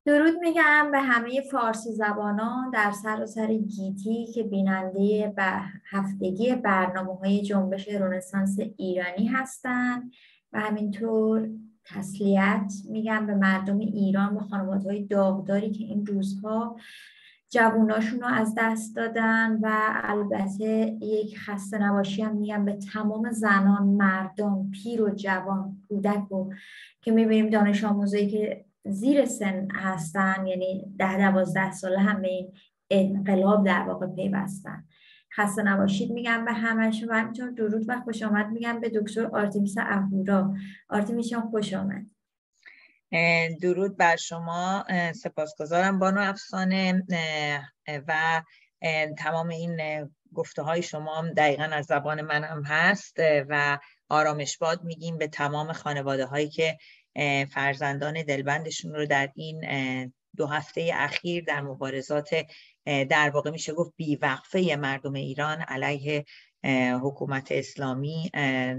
درود میگم به همه فارسی زبانان در سراسر گیتی که بیننده به هفتگی برنامه‌های جنبش رنسانس ایرانی هستند و همینطور تسلیت میگم به مردم ایران و خانواده‌های داغداری که این روزها جووناشون رو از دست دادن و البته یک خسته نباشی هم میگم به تمام زنان، مردان، پیر و جوان، کودک و که میبینیم دانش آموزایی که زیر سن هستن، یعنی 10-12 ساله هم به این انقلاب در واقع پیوستن. خسته نباشید میگم به همشون و همینطور درود و خوش آمد میگم به دکتر آرتمیس اهورا. آرتمیس جان خوش آمد. درود بر شما، سپاسگزارم بانو افسانه و تمام این گفته های شما هم دقیقاً از زبان من هم هست و آرامش باد میگیم به تمام خانواده هایی که فرزندان دلبندشون رو در این 2 هفته اخیر در مبارزات در واقع میشه گفت بیوقفه مردم ایران علیه حکومت اسلامی،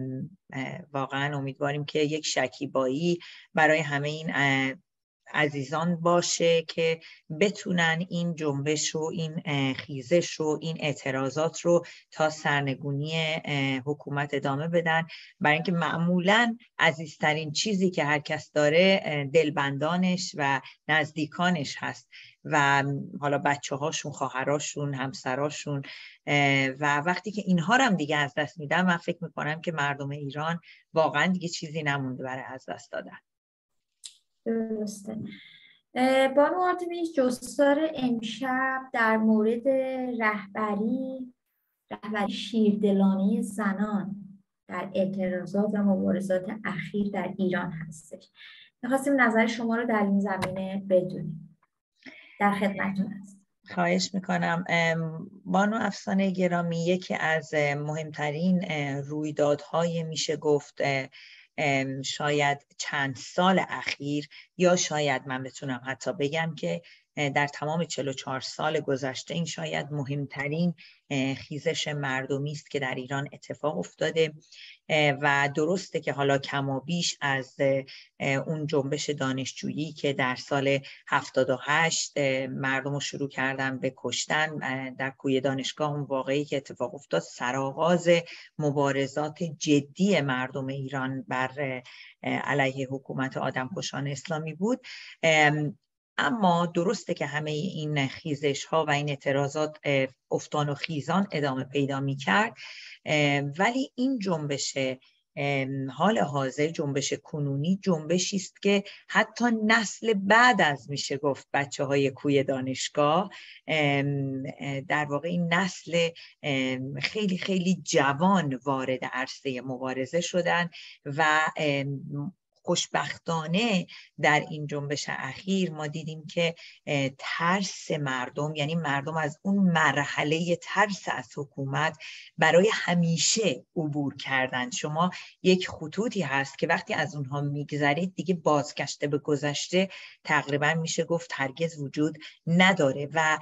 واقعا امیدواریم که یک شکیبایی برای همه این عزیزان باشه که بتونن این جنبش و این خیزش و این اعتراضات رو تا سرنگونی حکومت ادامه بدن، برای اینکه معمولاً عزیزترین چیزی که هر کس داره دلبندانش و نزدیکانش هست و حالا بچه هاشون، خواهراشون، همسراشون و وقتی که اینها رو هم دیگه از دست میدن، من فکر میکنم که مردم ایران واقعا دیگه چیزی نمونده برای از دست دادن. درسته. بانو آرتمیس، جستار امشب در مورد رهبری شیردلانه زنان در اعتراضات و مبارزات اخیر در ایران هستش. می‌خواستیم نظر شما رو در این زمینه بدونیم. در خدمتتون هست. خواهش میکنم. بانو افسانه گرامی، یکی از مهمترین رویدادهای میشه گفت شاید چند سال اخیر، یا شاید من بتونم حتی بگم که در تمام 44 سال گذشته این شاید مهمترین خیزش مردمی است که در ایران اتفاق افتاده و درسته که حالا کم و بیش از اون جنبش دانشجویی که در سال 78 مردم رو شروع کردن به کشتن در کوی دانشگاه، اون واقعی که اتفاق افتاد سرآغاز مبارزات جدی مردم ایران بر علیه حکومت آدمکشان اسلامی بود. اما درسته که همه این خیزش ها و این اعتراضات افتان و خیزان ادامه پیدا می کرد، ولی این جنبش حال حاضر، جنبش کنونی، جنبشی است که حتی نسل بعد از میشه گفت بچه های کوی دانشگاه، در واقع این نسل خیلی خیلی جوان وارد عرصه مبارزه شدن و خوشبختانه در این جنبش اخیر ما دیدیم که ترس مردم، یعنی مردم از اون مرحله ترس از حکومت برای همیشه عبور کردن. شما یک خطوطی هست که وقتی از اونها میگذرید دیگه بازگشت به گذشته تقریبا میشه گفت هرگز وجود نداره و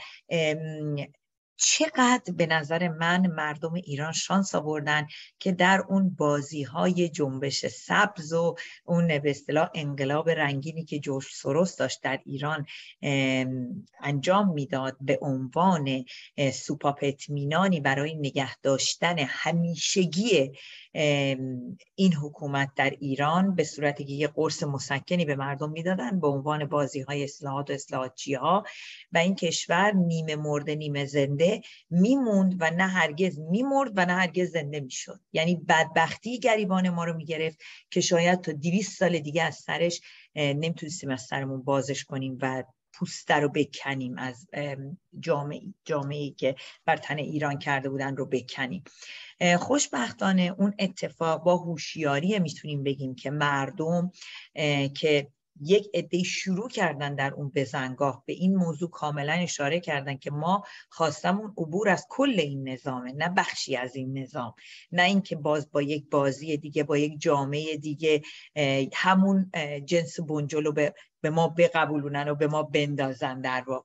چقدر به نظر من مردم ایران شانس آوردن که در اون بازی‌های جنبش سبز و اون به اصطلاح انقلاب رنگینی که جورج سوروس داشت در ایران انجام میداد به عنوان سوپاپ اطمینانی برای نگه داشتن همیشگی این حکومت در ایران، به صورتی که یه قرص مسکنی به مردم میدادن به عنوان بازی‌های اصلاحات و اصلاحاتچی‌ها، و این کشور نیمه مرده نیمه زنده میموند و نه هرگز میمرد و نه هرگز زنده میشد. یعنی بدبختی گریبان ما رو میگرفت که شاید تا 200 سال دیگه از سرش نمیتونستیم از سرمون بازش کنیم و پوسته رو بکنیم، از جامعه‌ای که بر تن ایران کرده بودن رو بکنیم. خوشبختانه اون اتفاق با هوشیاری میتونیم بگیم که مردم که یک عده شروع کردن در اون بزنگاه به این موضوع کاملا اشاره کردن که ما خواستمون عبور از کل این نظامه، نه بخشی از این نظام، نه اینکه باز با یک بازی دیگه، با یک جامعه دیگه همون جنس بنجل رو به ما بقبولونن و به ما بندازن در واقع.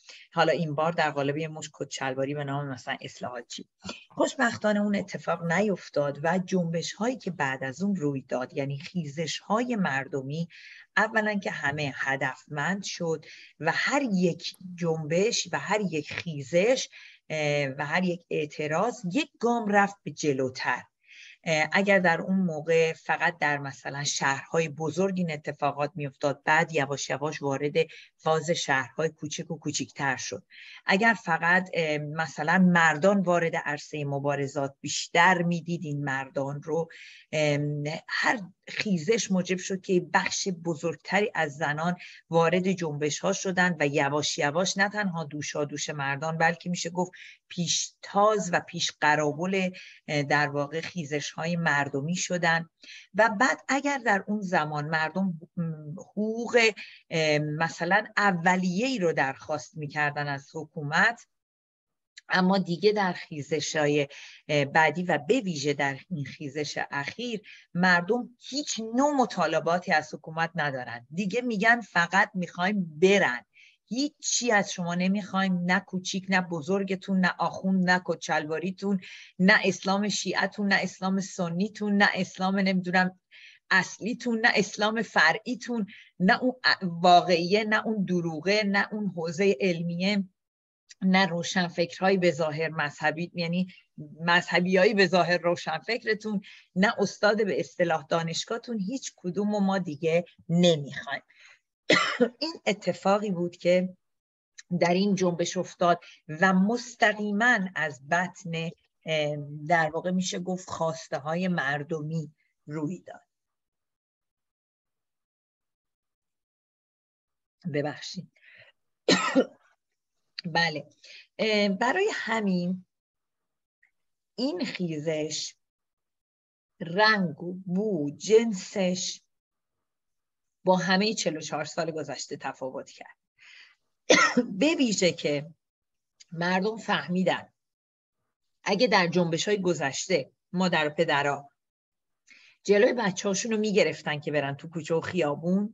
حالا این بار در قالب یه مش کت‌شلواری به نام مثلا اصلاحاتچی. خوشبختانه اون اتفاق نیفتاد و جنبش هایی که بعد از اون روی داد، یعنی خیزش های مردمی، اولا که همه هدفمند شد و هر یک جنبش و هر یک خیزش و هر یک اعتراض یک گام رفت به جلوتر. اگر در اون موقع فقط در مثلا شهرهای بزرگ این اتفاقات میافتاد، بعد یواش یواش وارد فاز شهرهای کوچک و کوچکتر شد. اگر فقط مثلا مردان وارد عرصه مبارزات بیشتر میدید این مردان رو، هر خیزش موجب شد که بخش بزرگتری از زنان وارد جنبش ها شدند و یواش یواش نه تنها دوشادوش مردان، بلکه میشه گفت پیشتاز و پیش قراول در واقع خیزش های مردمی شدن. و بعد اگر در اون زمان مردم حقوق مثلا اولیه‌ای رو درخواست میکردن از حکومت، اما دیگه در خیزش‌های بعدی و به ویژه در این خیزش اخیر مردم هیچ نوع مطالباتی از حکومت ندارن. دیگه میگن فقط میخوایم برن، هیچ چی از شما نمیخوایم، نه کوچیک نه بزرگتون، نه آخوند، نه کچلواریتون، نه اسلام شیعتون، نه اسلام سنیتون، نه اسلام نمیدونم اصلیتون، نه اسلام فرعیتون، نه اون واقعیه، نه اون دروغه، نه اون حوزه علمیه، نه روشنفکرهایی به ظاهر مذهبی، یعنی مذهبیایی به ظاهر روشنفکرتون، نه استاد به اصطلاح دانشگاهتون، هیچ کدوم و ما دیگه نمیخوایم. این اتفاقی بود که در این جنبش افتاد و مستقیما از بطن در واقع میشه گفت خواسته های مردمی روی داد. ببخشید. بله، برای همین این خیزش رنگ و بو جنسش با همه 44 سال گذشته تفاوت کرد. به ویژه که مردم فهمیدن اگه در جنبش‌های گذشته مادر و پدرها جلوی بچه‌هاشون رو میگرفتن که برن تو کوچه و خیابون،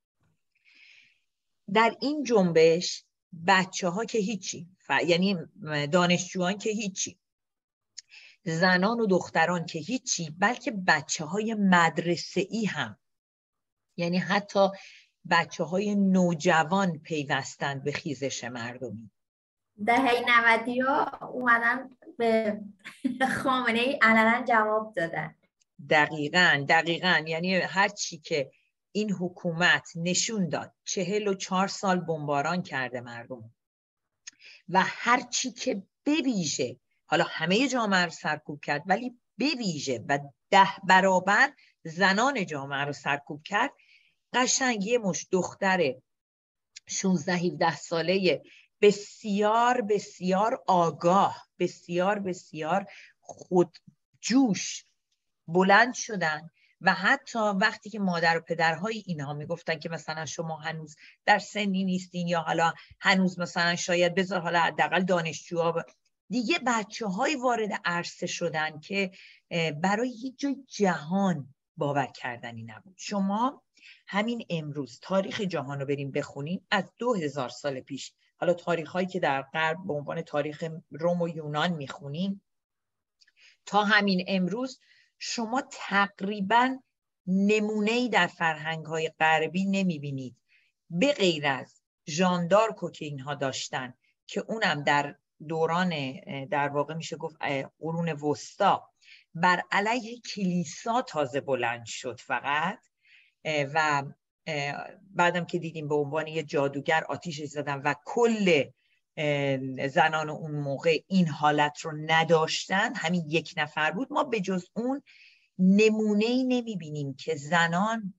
در این جنبش بچه‌ها که هیچی، یعنی دانشجویان که هیچی، زنان و دختران که هیچی، بلکه بچه‌های مدرسه‌ای هم، یعنی حتی بچه‌های نوجوان پیوستند به خیزش مردمی. دهه 90 اومدن به خامنه ای علنا جواب دادن. دقیقاً یعنی هر چی که این حکومت نشون داد، 44 سال بمباران کرده مردم و هر چی که به ویژه، حالا همه جامعه رو سرکوب کرد، ولی به ویژه و 10 برابر زنان جامعه رو سرکوب کرد، قشنگ یه مش دختر 16-17 ساله بسیار بسیار آگاه، بسیار بسیار خودجوش بلند شدن و حتی وقتی که مادر و پدرهای اینها میگفتن که مثلا شما هنوز در سنی نیستین، یا حالا هنوز مثلا شاید بذار حالا حداقل دانشجوها، دیگه بچه‌های وارد عرصه شدن که برای هیچ جای جهان باور کردنی نبود. شما همین امروز تاریخ جهان رو بریم بخونیم، از 2000 سال پیش، حالا تاریخ‌هایی که در غرب به عنوان تاریخ روم و یونان میخونیم تا همین امروز، شما تقریباً نمونه‌ای در فرهنگ‌های غربی نمی‌بینید به غیر از ژان دارک که اینها داشتن که اونم در دوران در واقع میشه گفت قرون وسطا بر علیه کلیسا تازه بلند شد فقط، و بعدم که دیدیم به عنوان یه جادوگر آتیش زدن و کل زنان اون موقع این حالت رو نداشتن، همین یک نفر بود. ما به جز اون نمونه‌ای نمی‌بینیم که زنان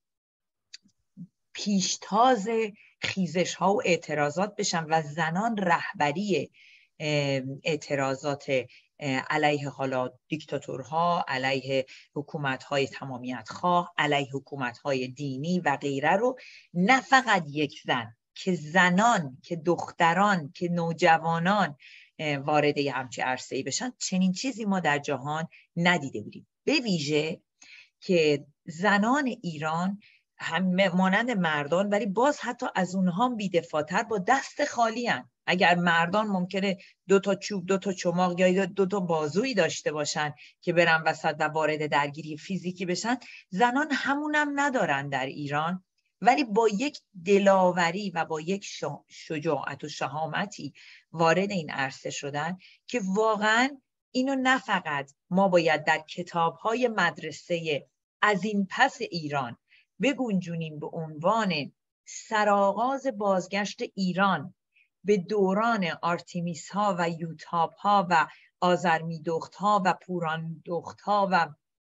پیشتاز خیزش ها و اعتراضات بشن و زنان رهبری اعتراضات علیه حالا دیکتاتورها، علیه حکومت‌های تمامیت خواه، علیه حکومت‌های دینی و غیره رو، نه فقط یک زن، که زنان، که دختران، که نوجوانان وارد همچین عرصه‌ای بشن، چنین چیزی ما در جهان ندیده بودیم. به ویژه که زنان ایران هم مانند مردان، ولی باز حتی از اونها بی‌دفاع‌تر با دست خالی هن. اگر مردان ممکنه 2 تا چوب، 2 تا چماق یا 2 تا بازویی داشته باشن که برن وسط و وارد درگیری فیزیکی بشن، زنان همونم ندارن در ایران، ولی با یک دلاوری و با یک شجاعت و شهامتی وارد این عرصه شدن که واقعا اینو نه فقط ما باید در کتاب‌های مدرسه از این پس ایران بگنجونیم به عنوان سرآغاز بازگشت ایران به دوران آرتیمیس ها و یوتاب ها و آذرمیدخت ها و پوراندخت ها و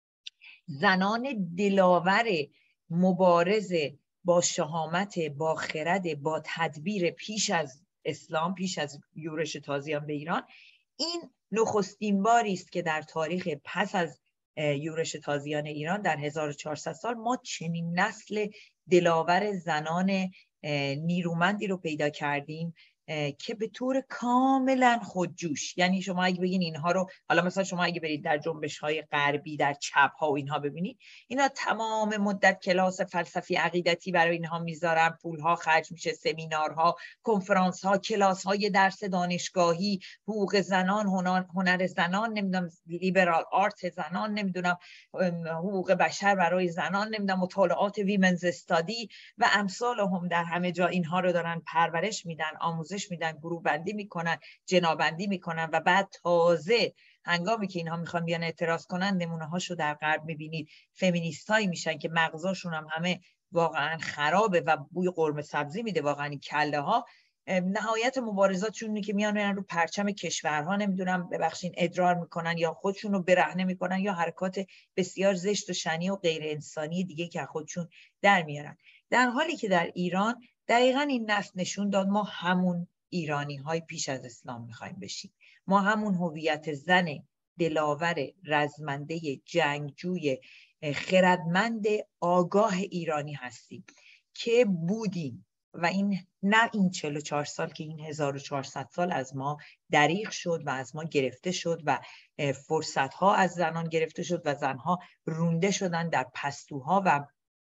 زنان دلاور مبارز با شهامت، با خرد، با تدبیر پیش از اسلام، پیش از یورش تازیان به ایران. این نخستین باری است که در تاریخ پس از یورش تازیان ایران در 1400 سال ما چنین نسل دلاور زنان نیرومندی رو پیدا کردیم که به طور کاملا خودجوش، یعنی شما اگه بگین اینها رو، حالا مثلا شما اگه برید در جنبش‌های غربی در چپ ها و اینها ببینید، اینا تمام مدت کلاس فلسفی عقیدتی برای اینها میذارن، پولها خرج میشه، سمینارها، کنفرانس ها، کلاس های درس دانشگاهی، حقوق زنان، هنر زنان، نمیدونم لیبرال آرت زنان، نمیدونم حقوق بشر برای زنان، نمیدونم مطالعات ویمنز استادی و امثال هم در همه جا اینها رو دارن پرورش میدن، آموزش میدن، گروه بندی میکنن، جنابندی میکنن و بعد تازه هنگامی که اینها میخوان بیان اعتراض کنن نمونه هاشو در غرب میبینید، فمینیستایی میشن که مغزاشون هم همه واقعا خرابه و بوی قرمه سبزی میده واقعا این کله ها. نهایت مبارزاتشون اینه که میان رو پرچم کشورها نمیدونم ببخشین ادرار میکنن یا خودشون رو برهنه میکنن یا حرکات بسیار زشت و شنی و غیر انسانی دیگه که خودشون در میارن. در حالی که در ایران دقیقاً این نسل نشون داد ما همون ایرانی های پیش از اسلام میخوایم بشیم، ما همون هویت زن دلاور رزمنده جنگجوی خردمند آگاه ایرانی هستیم که بودیم و این نه این 44 سال که این 1400 سال از ما دریغ شد و از ما گرفته شد و فرصتها از زنان گرفته شد و زنها رونده شدن در پستوها و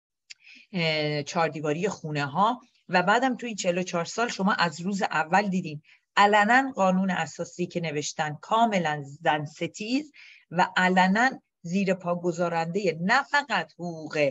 چاردیواری خونه ها و بعدم توی 44 سال شما از روز اول دیدین علنا قانون اساسی که نوشتن کاملا زن ستیز و علنا زیر پا گذارنده نه فقط حقوق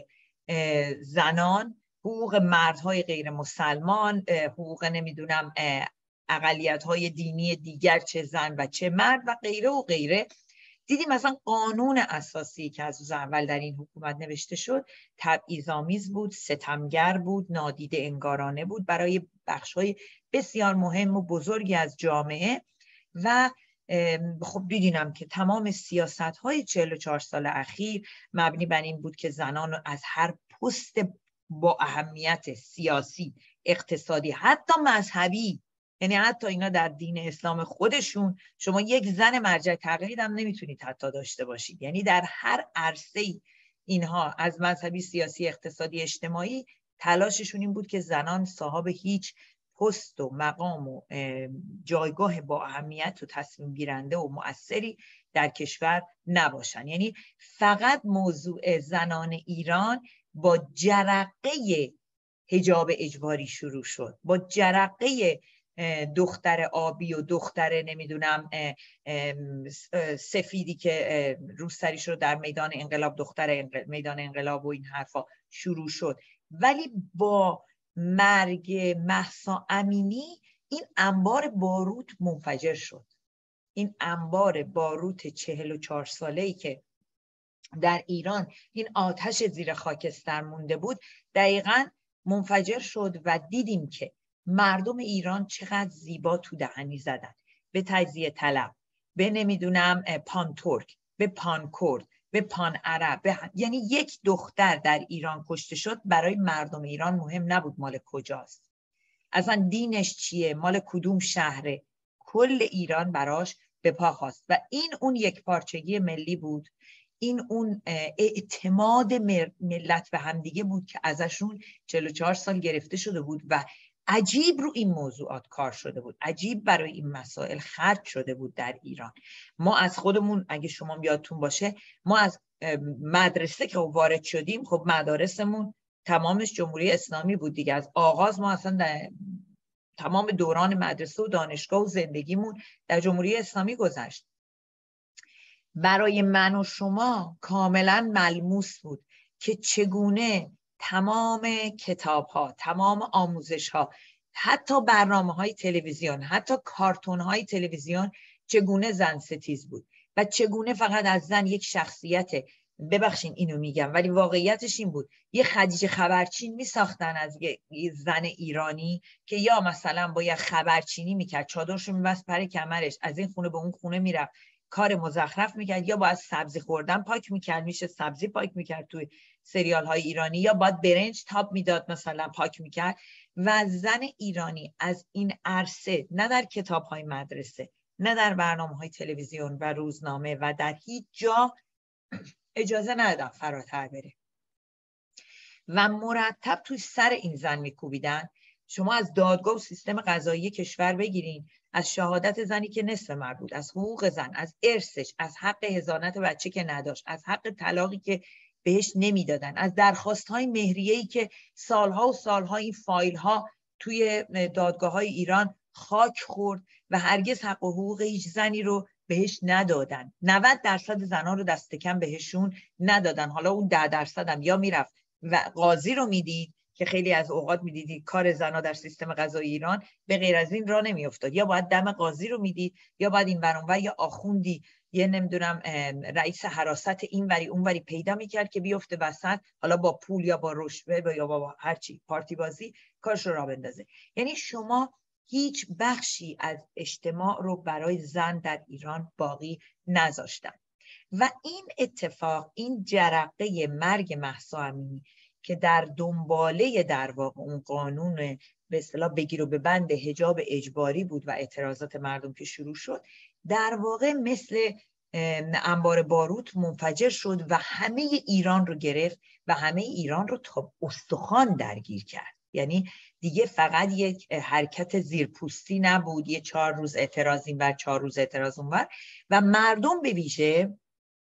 زنان، حقوق مردهای غیر مسلمان، حقوق نمیدونم اقلیت‌های دینی دیگر چه زن و چه مرد و غیره و غیره. دیدیم مثلا قانون اساسی که از روز اول در این حکومت نوشته شد تبعیض‌آمیز بود، ستمگر بود، نادیده انگارانه بود برای بخش‌های بسیار مهم و بزرگی از جامعه و خب دیدینم که تمام سیاست‌های 44 سال اخیر مبنی بر این بود که زنان از هر پست با اهمیت سیاسی، اقتصادی، حتی مذهبی، یعنی حتی اینا در دین اسلام خودشون شما یک زن مرجع تقلید هم نمیتونید حتی داشته باشید، یعنی در هر عرصه‌ای اینها از مذهبی، سیاسی، اقتصادی، اجتماعی تلاششون این بود که زنان صاحب هیچ پست و مقام و جایگاه با اهمیت و تصمیم گیرنده و مؤثری در کشور نباشن. یعنی فقط موضوع زنان ایران با جرقه حجاب اجباری شروع شد، با جرقه دختر آبی و دختر نمیدونم سفیدی که روسریش رو در میدان انقلاب، دختر میدان انقلاب و این حرفا شروع شد. ولی با مرگ مهسا امینی این انبار باروت منفجر شد. این انبار باروت 44 ساله‌ای که در ایران این آتش زیر خاکستر مونده بود دقیقاً منفجر شد و دیدیم که مردم ایران چقدر زیبا تو دهنی زدن به تجزیه طلب، به نمیدونم پان ترک، به پان کرد، به پان عرب، یعنی یک دختر در ایران کشته شد برای مردم ایران مهم نبود مال کجاست، اصلا دینش چیه، مال کدوم شهره، کل ایران براش به پا خواست و این اون یک پارچگی ملی بود، این اون اعتماد ملت به همدیگه بود که ازشون 44 سال گرفته شده بود و عجیب رو این موضوعات کار شده بود، عجیب برای این مسائل خرج شده بود در ایران. ما از خودمون اگه شما یادتون باشه ما از مدرسه که وارد شدیم خب مدارسمون تمامش جمهوری اسلامی بود دیگه. از آغاز ما اصلا در تمام دوران مدرسه و دانشگاه و زندگیمون در جمهوری اسلامی گذشت. برای من و شما کاملا ملموس بود که چگونه تمام کتاب‌ها، تمام آموزش‌ها، حتی برنامه‌های تلویزیون، حتی کارتون‌های تلویزیون چگونه زن ستیز بود و چگونه فقط از زن یک شخصیت، ببخشین اینو میگم ولی واقعیتش این بود، یه خدیجه خبرچین میساختن از یه زن ایرانی که یا مثلا باید خبرچینی میکرد، چادرشو میبست پر کمرش، از این خونه به اون خونه میرفت کار مزخرف میکرد، یا باید سبزی خوردن پاک میکرد، میشه سبزی پاک میکرد توی سریال های ایرانی، یا باید برنج تاب میداد مثلا پاک میکرد. و زن ایرانی از این عرصه نه در کتاب های مدرسه، نه در برنامه های تلویزیون و روزنامه و در هیچ جا اجازه ندادن فراتر بره و مرتب توی سر این زن میکوبیدن. شما از دادگاه و سیستم قضایی کشور بگیرین، از شهادت زنی که نصف مربوط، از حقوق زن، از ارثش، از حق حضانت بچه که نداشت، از حق طلاقی که بهش نمیدادن، از درخواست‌های مهریه‌ای که سالها و سالها این فایل‌ها توی دادگاه‌های ایران خاک خورد و هرگز حق و حقوق هیچ زنی رو بهش ندادن. 90% زنها رو دست کم بهشون ندادن. حالا اون 10% هم یا میرفت و قاضی رو میدید که خیلی از اوقات میدیدید کار زنها در سیستم قضایی ایران به غیر از این راه نمیافتاد، یا باید دم قاضی رو میدید، یا باید این ور اون ور، یا آخوندی یه نمیدونم رئیس حراست این وری اون وری پیدا میکرد که بیفته وسط، حالا با پول یا با رشوه یا با هر چی پارتی بازی کارش رو راه بندازه. یعنی شما هیچ بخشی از اجتماع رو برای زن در ایران باقی نذاشتن. و این اتفاق، این جرقه مرگ مهسا امینی که در دنباله در واقع اون قانون به اصطلاح بگیر و ببند حجاب اجباری بود و اعتراضات مردم که شروع شد، در واقع مثل انبار باروت منفجر شد و همه ایران رو گرفت و همه ایران رو تا استخوان درگیر کرد. یعنی دیگه فقط یک حرکت زیرپوستی نبود، یه 4 روز اعتراض این ور 4 روز اعتراض اون ور، و مردم به ویژه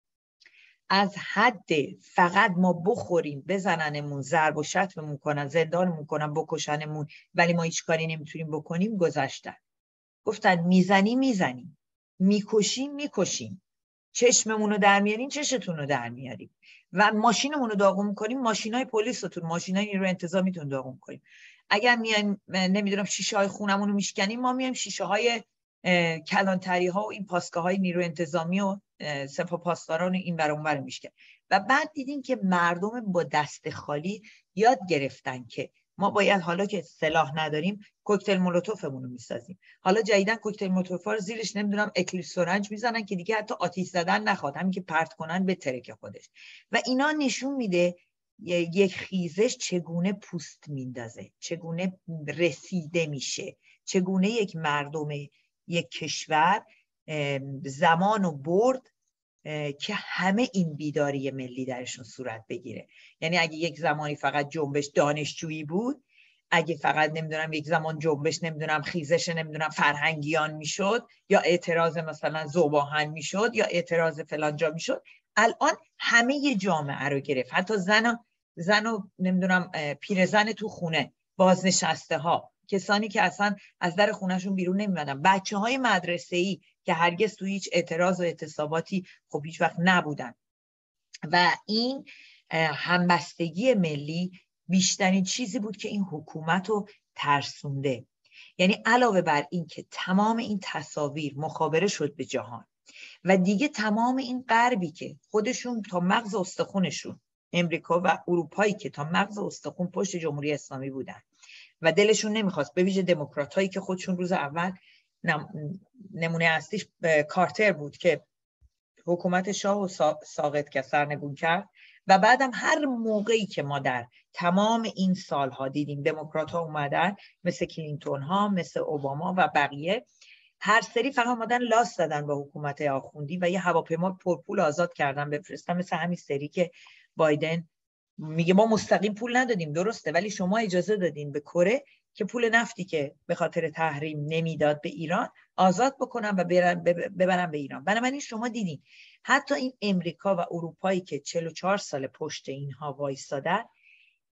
از حد فقط ما بخوریم بزننمون، ضرب و شتممون کنن، زندانمون کنن، بکشنمون ولی ما هیچ کاری نمیتونیم بکنیم گذشتن. گفتن میزنیم، میکشیم، چشممون رو در میارین چشتون رو در میاریم و ماشینمون رو داغون میکنیم، ماشینای پلیستون، ماشینای نیروی انتظامیتون داغون کنیم. اگر میایم نمیدونم شیشه های خونمون رو میشکنیم، ما میایم شیشه های کلانتری ها و این پاسگاه های نیروی انتظامی و سپاه پاسداران این ور اون ور میشکنیم. و بعد دیدیم که مردم با دست خالی یاد گرفتن که ما باید حالا که سلاح نداریم کوکتل مولوتوفمون رو میسازیم. حالا جدیدن کوکتل مولوتوف رو زیرش نمیدونم اکلیپس سرنج میزنن که دیگه حتی آتش زدن نخواد، همین که پرت کنن به ترک خودش. و اینا نشون میده یک خیزش چگونه پوست میندازه، چگونه رسیده میشه، چگونه یک مردم یک کشور زمانو برد که همه این بیداری ملی درشون صورت بگیره. یعنی اگه یک زمانی فقط جنبش دانشجویی بود، اگه فقط نمیدونم یک زمان جنبش نمیدونم خیزش نمیدونم فرهنگیان میشد، یا اعتراض مثلا ذوب‌آهن میشد، یا اعتراض فلان جا میشد، الان همه جامعه رو گرفت. حتی زن و نمیدونم پیرزن تو خونه، بازنشسته ها، کسانی که اصلا از در خونهشون بیرون نمیمدن، بچه‌های مدرسه‌ای که هرگز تو هیچ اعتراض و اعتصاباتی خب هیچ وقت نبودن. و این همبستگی ملی بیشترین چیزی بود که این حکومت رو ترسونده. یعنی علاوه بر این که تمام این تصاویر مخابره شد به جهان و دیگه تمام این غربی که خودشون تا مغز استخونشون، امریکا و اروپایی که تا مغز استخون پشت جمهوری اسلامی بودن و دلشون نمیخواست، به ویژه دموکراتایی که خودشون روز اول نمونه اصلیش کارتر بود که حکومت شاه و ساقط که سرنگون کرد، و بعدم هر موقعی که ما در تمام این سالها دیدیم دموکرات ها اومدن، مثل کلینتون ها، مثل اوباما و بقیه، هر سری فقط اومدن لاس دادن به حکومت آخوندی و یه هواپیما پرپول آزاد کردن بفرستن، مثل همین سری که بایدن میگه ما مستقیم پول ندادیم، درسته، ولی شما اجازه دادین به کره که پول نفتی که به خاطر تحریم نمیداد به ایران آزاد بکنن و ببرن به ایران. بنابراین شما دیدین حتی این امریکا و اروپایی که 44 سال پشت اینها وایسادن،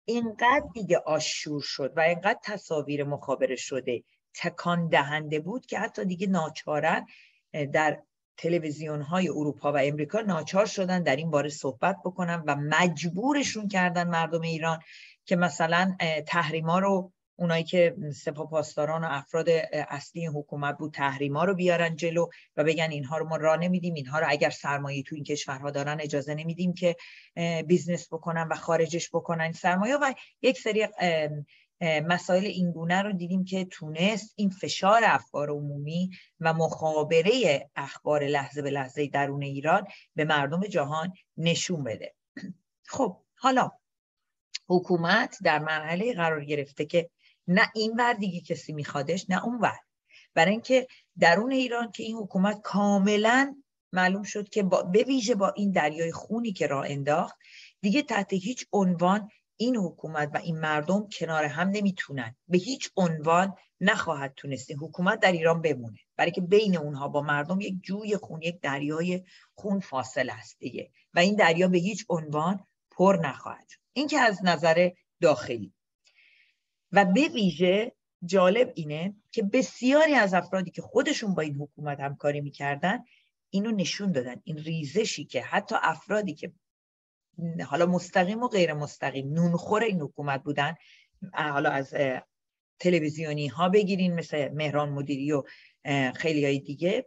اینقدر دیگه آشور شد و اینقدر تصاویر مخابره شده تکان دهنده بود که حتی دیگه ناچارن در تلویزیون‌های اروپا و امریکا ناچار شدن در این باره صحبت بکنن و مجبورشون کردن مردم ایران که مثلا تحریما رو، اونایی که سپاهپاسداران و افراد اصلی حکومت بود، تحریما رو بیارن جلو و بگن اینها رو ما راه نمیدیم، اینها رو اگر سرمایه تو این کشورها دارن اجازه نمیدیم که بیزنس بکنن و خارجش بکنن سرمایه. و یک سری مسائل اینگونه رو دیدیم که تونست این فشار افکار عمومی و مخابره اخبار لحظه به لحظه درون ایران به مردم جهان نشون بده. خب حالا حکومت در مرحله قرار گرفته که نه این ور دیگه کسی میخوادش نه اون ور، برای اینکه درون ایران که این حکومت کاملا معلوم شد که به ویژه با این دریای خونی که راه انداخت دیگه تحت هیچ عنوان این حکومت و این مردم کنار هم نمیتونن، به هیچ عنوان نخواهد تونست این حکومت در ایران بمونه، برای که بین اونها با مردم یک جوی خون، یک دریای خون فاصله است دیگه و این دریا به هیچ عنوان پر نخواهد شد. این که از نظر داخلی. و به ویژه جالب اینه که بسیاری از افرادی که خودشون با این حکومت همکاری میکردن اینو نشون دادن، این ریزشی که حتی افرادی که حالا مستقیم و غیر مستقیم نونخور این حکومت بودن، حالا از تلویزیونی ها بگیرین مثل مهران مدیری و خیلی های دیگه،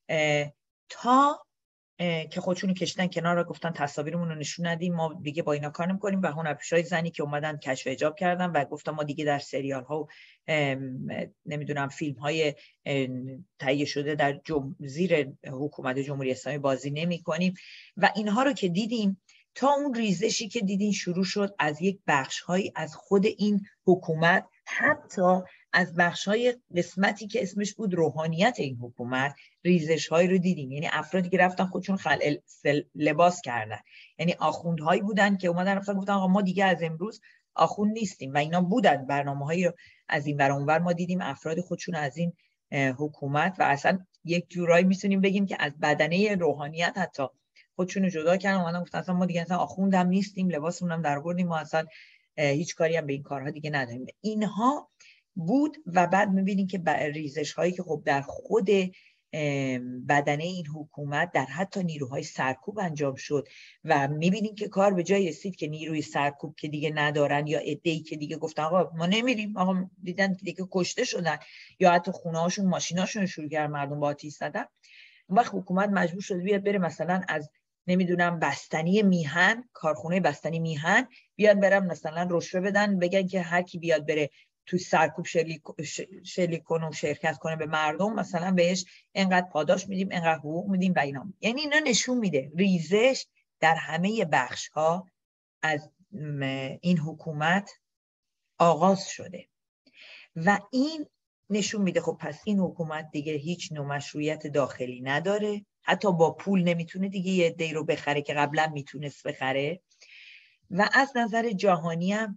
تا که خودشونو کشتن کنار و گفتن تصاویرمون رو نشون ندیم، ما دیگه با اینا کار نمی‌کنیم. و هنرپیشه‌های زنی که اومدن کشف حجاب کردن و گفتن ما دیگه در سریال ها و نمیدونم فیلم های تهیه شده در زیر حکومت جمهوری اسلامی بازی نمی‌کنیم. و اینها رو که دیدیم، تا اون ریزشی که دیدین شروع شد از یک بخش‌هایی از خود این حکومت، حتی از بخش‌های قسمتی که اسمش بود روحانیت این حکومت، ریزش‌هایی رو دیدیم. یعنی افرادی که رفتن خودشون لباس کردن، یعنی آخوندهایی بودن که اومدن رفتن گفتن آقا ما دیگه از امروز آخوند نیستیم. و اینا بودن برنامه‌هایی رو از این ور اونور ما دیدیم افراد خودشون از این حکومت و اصلا یک جورایی میتونیم بگیم که از بدنه روحانیت حتی خودشونو جدا کردن، اومدن گفتن اصلا ما دیگه اصلا آخوند هم نیستیم، لباسمون هم درآوردیم، ما اصلا هیچ کاری هم به این کارها دیگه نداریم. اینها بود. و بعد می‌بینیم که ریزش هایی که خب در خود بدنه این حکومت در حتی نیروهای سرکوب انجام شد و می‌بینیم که کار به جای رسید که نیروی سرکوب که دیگه ندارن یا عده‌ای که دیگه گفتن آقا ما نمیریم، آقا دیدن که دیگه کشته شدن یا حتی خونه‌هاشون ماشیناشون شروع کردن مردم با آتش زدن، اون وقت حکومت مجبور شد بیاد بره مثلا از نمیدونم بستنی میهن، کارخونه بستنی میهن بیان برن مثلا رشوه بدن، بگن که هر کی بیاد بره تو سرکوب شلیک کنه و شرکت کنه به مردم مثلا بهش اینقدر پاداش میدیم، اینقدر حقوق میدیم و اینا. یعنی اینا نشون میده ریزش در همه بخش ها از این حکومت آغاز شده و این نشون میده خب پس این حکومت دیگه هیچ نوع مشروعیت داخلی نداره، حتی با پول نمیتونه دیگه یه عده‌ای رو بخره که قبلا میتونست بخره. و از نظر جهانی هم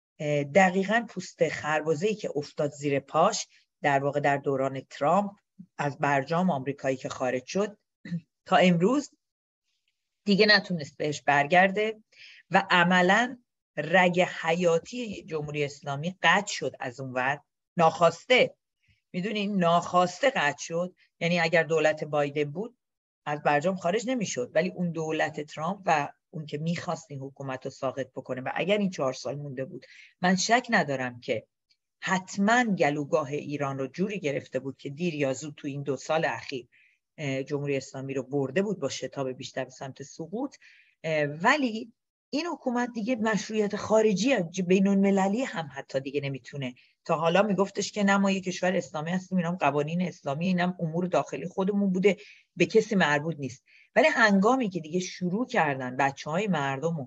دقیقاً پوست خربزه‌ای که افتاد زیر پاش در واقع در دوران ترامپ از برجام آمریکایی که خارج شد تا امروز دیگه نتونست بهش برگرده و عملاً رگ حیاتی جمهوری اسلامی قطع شد از اون ور، ناخواسته. میدونین ناخواسته قطع شد. یعنی اگر دولت بایدن بود از برجام خارج نمیشد، ولی اون دولت ترامپ و اون که میخواست این حکومت رو ساقط بکنه و اگر این 4 سال مونده بود من شک ندارم که حتما گلوگاه ایران رو جوری گرفته بود که دیر یا زود تو این 2 سال اخیر جمهوری اسلامی رو برده بود با شتاب بیشتر به سمت سقوط. ولی این حکومت دیگه مشروعیت خارجی بین المللی هم حتی دیگه نمیتونه. تا حالا میگفتش که نه ما یک کشور اسلامی هستیم، اینم قوانین اسلامی، اینم امور داخلی خودمون بوده، به کسی مربوط نیست. ولی هنگامی که دیگه شروع کردن بچهای مردم و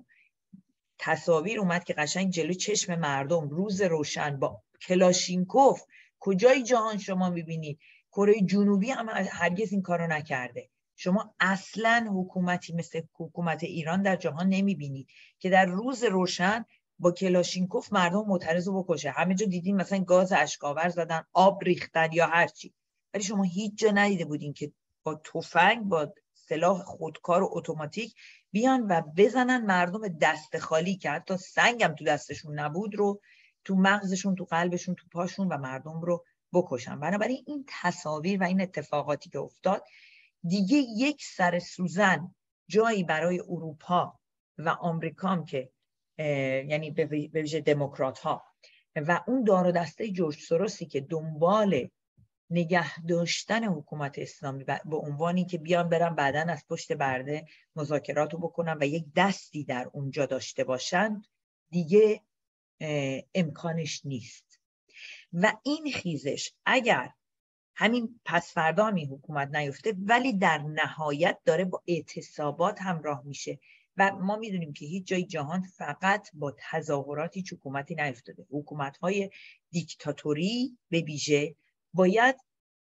تصاویر اومد که قشنگ جلوی چشم مردم روز روشن با کلاشینکوف، کجای جهان شما میبینید؟ کره جنوبی هم هرگز این کارو نکرده. شما اصلا حکومتی مثل حکومت ایران در جهان نمیبینید که در روز روشن با کلاشینکوف مردم معترض رو بکشه. همه جا دیدین مثلا گاز اشک‌آور زدن، آب ریختن یا هر چی، ولی شما هیچ جا ندیده بودین که با تفنگ، با سلاح خودکار و اتوماتیک بیان و بزنن مردم دست خالی که حتی سنگم تو دستشون نبود رو تو مغزشون، تو قلبشون، تو پاشون و مردم رو بکشن. بنابراین این تصاویر و این اتفاقاتی که افتاد دیگه یک سر سوزن جایی برای اروپا و آمریکا که یعنی به ویژه دموکرات ها و اون دار و دسته جورج سوروسی که دنبال نگه داشتن حکومت اسلامی به عنوانی که بیان برن بعداً از پشت برده مذاکرات رو بکنن و یک دستی در اونجا داشته باشن، دیگه امکانش نیست. و این خیزش اگر همین پس فردا هم این حکومت نیفته، ولی در نهایت داره با اعتصابات همراه میشه و ما میدونیم که هیچ جای جهان فقط با تظاهرات هیچ حکومتی نیفتاده. حکومت‌های دیکتاتوری به ویژه باید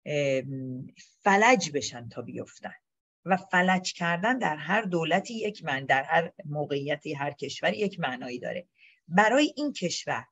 فلج بشن تا بیفتن و فلج کردن در هر دولتی یک معنی، در هر موقعیتی هر کشوری یک معنایی داره. برای این کشور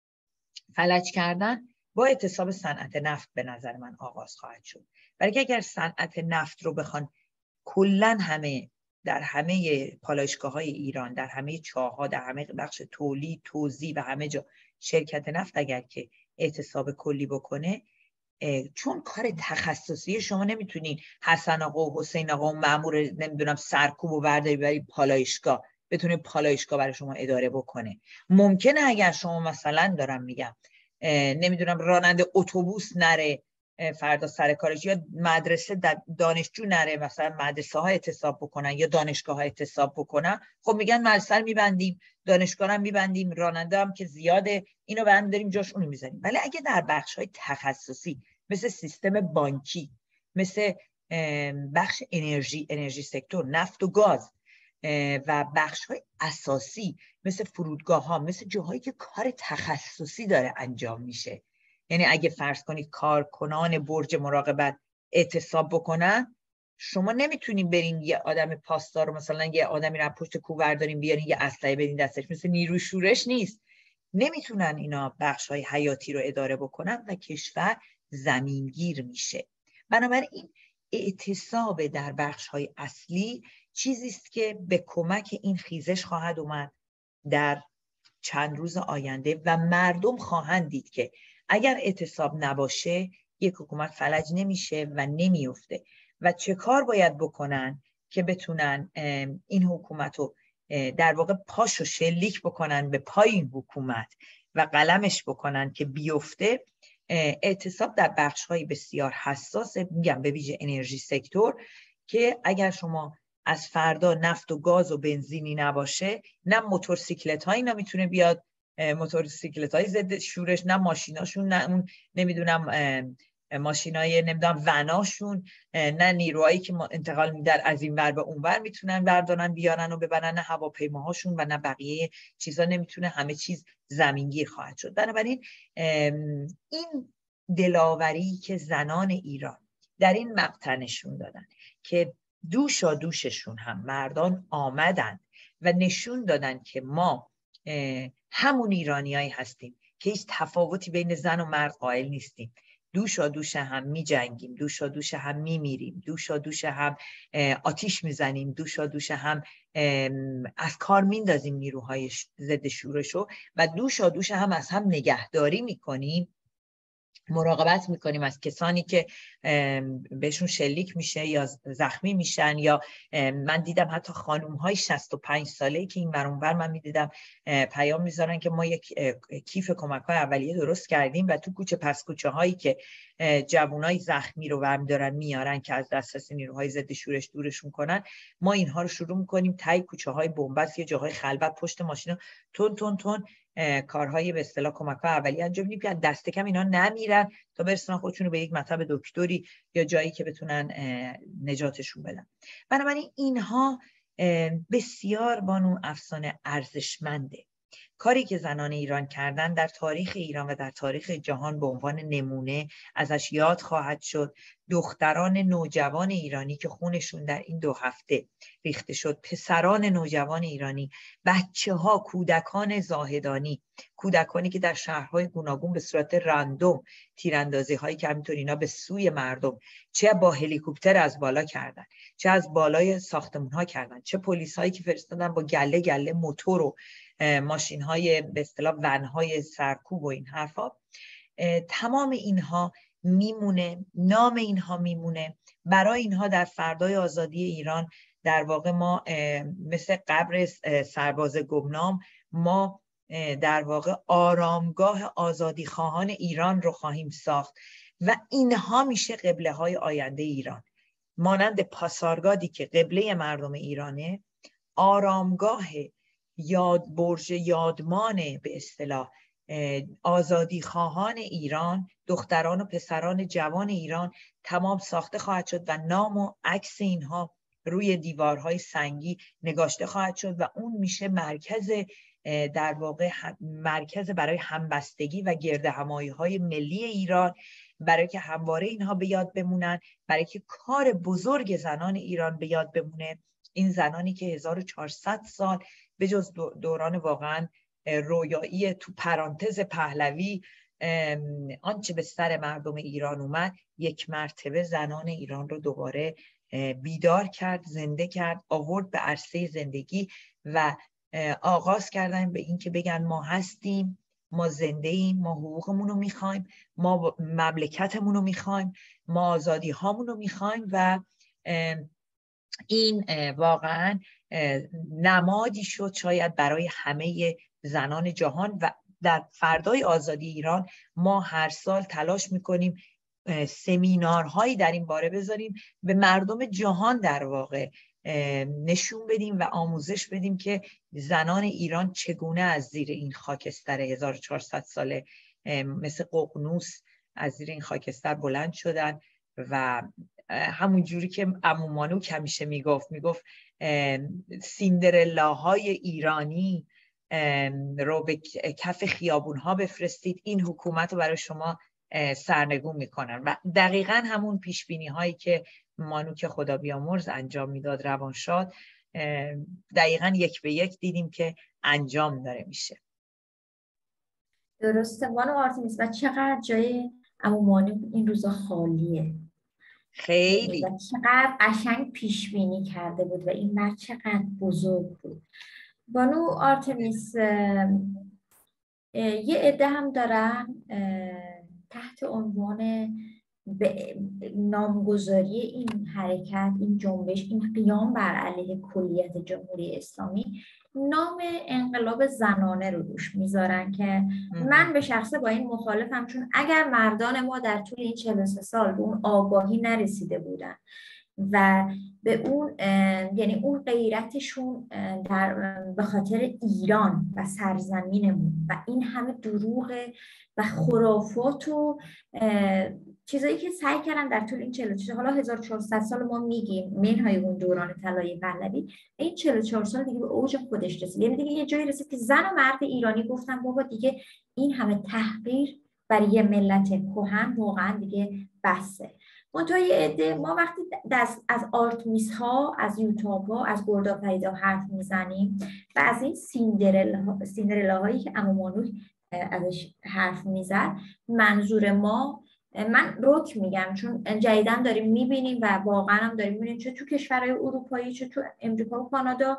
فلج کردن با اعتصاب صنعت نفت به نظر من آغاز خواهد شد. برای که اگر صنعت نفت رو بخوان کلاً همه در همه پالایشگاه‌های ایران، در همه چاه‌ها، در همه بخش تولید، توزیع و همه جا شرکت نفت اگر که اعتصاب کلی بکنه، چون کار تخصصی شما نمیتونین حسن آقا و حسین آقا و مأمور نمیدونم سرکوب و برداری برای پالایشگاه بتونه پالایشگاه برای شما اداره بکنه. ممکنه اگر شما مثلا دارم میگم نمیدونم راننده اتوبوس نره فردا سر کارش، یا مدرسه دانشجو نره، مثلا مدرسه ها اعتصاب بکنن یا دانشگاه ها اعتصاب بکنن، خب میگن مدرسه رو میبندیم، دانشگاه هم میبندیم، راننده هم که زیاده اینو برمی‌داریم جاش اونو میزنیم. ولی اگه در بخش های تخصصی مثل سیستم بانکی، مثل بخش انرژی سکتور، نفت و گاز و بخش های اساسی مثل فرودگاه ها، مثل جاهایی که کار تخصصی داره انجام میشه، یعنی اگه فرض کنید کارکنان برج مراقبت اعتصاب بکنن، شما نمیتونین برین یه آدم پاسدار رو مثلا یه آدمی رو پشت کوور دارین بیارین یه اسلحه بدین دستش، مثل نیروی شورش نیست. نمیتونن اینا بخش‌های حیاتی رو اداره بکنن و کشور زمینگیر میشه. بنابراین اعتصاب در بخش‌های اصلی چیزی است که به کمک این خیزش خواهد اومد در چند روز آینده و مردم خواهند دید که اگر اعتصاب نباشه یک حکومت فلج نمیشه و نمیفته و چه کار باید بکنن که بتونن این حکومت رو در واقع پاشو شلیک بکنن به پای این حکومت و قلمش بکنن که بیفته. اعتصاب در بخش‌های بسیار حساس، میگم به ویژه انرژی سکتور، که اگر شما از فردا نفت و گاز و بنزینی نباشه، نه موتورسیکلت هایی نمیتونه بیاد، موتورسیکلت های ضد شورش، نه ماشیناشون، نه اون نمیدونم ماشینای نمیدونم وناشون، نه نیروهایی که انتقال میدن از این ور به اون ور میتونن بردارن بیارن و ببرن، نه هواپیماهاشون و نه بقیه چیزا نمیتونه، همه چیز زمینگیر خواهد شد. بنابراین این دلاوری که زنان ایران در این مقطع نشون دادن که دوشا دوششون هم مردان آمدن و نشون دادن که ما همون ایرانیایی هستیم که هیچ تفاوتی بین زن و مرد قائل نیستیم، دوشا دوش هم می جنگیم، دوشا دوش هم می میریم، دوشا دوش هم آتیش میزنیم، دوشا دوش هم از کار میندازیم نیروهای ضد شورشو و دوشا دوش هم از هم نگهداری میکنیم، مراقبت میکنیم از کسانی که بهشون شلیک میشه یا زخمی میشن. یا من دیدم حتی خانوم های 65 ساله که این ورانور من میدیدم پیام میذارن که ما یک کیف کمک های اولیه درست کردیم و تو کوچه پس کوچه هایی که جوانای زخمی رو برمی دارن میارن که از دسترس نیروهای ضد شورش دورشون کنن، ما اینها رو شروع میکنیم تای کوچه های بنبست یا جاهای خلوت پشت ماشینا تون تون تون کارهای به اصطلاح کمک‌های اولیه انجام میدیم که دست کم اینا نمیرن تا برسونن خودشون رو به یک مطب دکتری یا جایی که بتونن نجاتشون بدن. بنابراین اینها بسیار بانو افسانه ارزشمنده. کاری که زنان ایران کردن در تاریخ ایران و در تاریخ جهان به عنوان نمونه ازش یاد خواهد شد دختران نوجوان ایرانی که خونشون در این 2 هفته ریخته شد، پسران نوجوان ایرانی، بچه‌ها، کودکان زاهدانی، کودکانی که در شهرهای گوناگون به صورت رندوم تیراندازی هایی که همینطور اینا به سوی مردم چه با هلیکوپتر از بالا کردن، چه از بالای ساختمون ها کردن، چه پلیس هایی که فرستادن با گله گله موتور و ماشین های به اصطلاح ون های سرکوب و این حرفا، تمام اینها میمونه، نام اینها میمونه. برای اینها در فردای آزادی ایران در واقع ما مثل قبر سرباز گمنام، ما در واقع آرامگاه آزادی خواهان ایران رو خواهیم ساخت و اینها میشه قبله های آینده ایران، مانند پاسارگادی که قبله مردم ایرانه، آرامگاه برج یادمان به اصطلاح آزادی خواهان ایران، دختران و پسران جوان ایران تمام ساخته خواهد شد و نام و عکس اینها روی دیوارهای سنگی نگاشته خواهد شد و اون میشه مرکز، در واقع مرکز برای همبستگی و گردهمایی‌های ملی ایران، برای که همواره اینها به یاد بمونن، برای که کار بزرگ زنان ایران به یاد بمونه. این زنانی که 1400 سال به جز دوران واقعا رویایی تو پرانتز پهلوی آنچه به سر مردم ایران اومد، یک مرتبه زنان ایران رو دوباره بیدار کرد، زنده کرد، آورد به عرصه زندگی و آغاز کردن به این که بگن ما هستیم، ما زنده ایم، ما حقوقمون رو میخوایم، ما مملکتمون رو میخوایم، ما آزادی هامون رو میخوایم و این واقعا نمادی شد شاید برای همه زنان جهان. و در فردای آزادی ایران ما هر سال تلاش میکنیم سمینارهایی در این باره بذاریم، به مردم جهان در واقع نشون بدیم و آموزش بدیم که زنان ایران چگونه از زیر این خاکستر 1400 ساله مثل ققنوس از زیر این خاکستر بلند شدن و همون جوری که عمو مانوک همیشه میگفت سیندرلاهای ایرانی رو به کف خیابونها بفرستید، این حکومت رو برای شما سرنگون میکنن. و دقیقاً همون پیشبینی هایی که مانوک خدا بیامرز انجام میداد، روانشاد، دقیقاً 1 به 1 دیدیم که انجام داره میشه. درسته بانو آرتمیس. و چقدر جای عمو مانوک این روزا خالیه، خیلی و چقدر قشنگ پیش بینی کرده بود و این مرد چقدر بزرگ بود. بانو آرتمیس، یه عده هم دارن تحت عنوان نامگذاری این حرکت، این جنبش، این قیام بر علیه کلیت جمهوری اسلامی، نام انقلاب زنانه رو روش میذارن که من به شخصه با این مخالفم، چون اگر مردان ما در طول این 43 سال به اون آگاهی نرسیده بودن و به اون یعنی اون غیرتشون به خاطر ایران و سرزمینمون و این همه دروغ و خرافات و چیزایی که سعی کردن در طول این 44 حالا 1400 سال ما میگیم منهای اون دوران طلایی پهلوی، این 44 سال دیگه به اوج خودش رسید. یعنی دیگه یه جایی رسید که زن و مرد ایرانی گفتن بابا دیگه این همه تحقیر برای یه ملت کهن واقعا دیگه بسه. منتها یه عده ما وقتی از آرتمیس ها، از یوتاب ها، از گردآفریدا حرف میزنیم و از این سیندرلا هایی که عمو مانوک ازش حرف میزد، منظور ما، من رک میگم چون جدیداً داریم میبینیم و واقعا هم داریم میبینیم چه تو کشورهای اروپایی، چه تو امریکا و کانادا